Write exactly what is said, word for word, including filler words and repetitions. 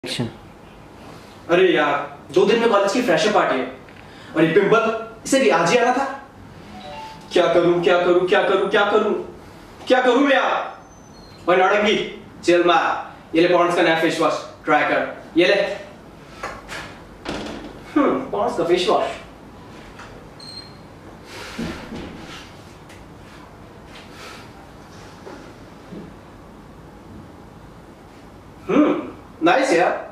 Action. अरे यार, दो दिन में कॉलेज की फ्रेशर पार्टी है और ये पिंपल, इसे भी आज ही आना था। क्या करूं क्या करूं क्या करूं क्या करूं क्या करूं मैं यार। और नारंगी चिल मार, ये ले पॉन्ड्स का नया फेस वॉश ट्राई कर। ये ले हम्म पॉन्ड्स का फेस वॉश। हम्म नाइस यार।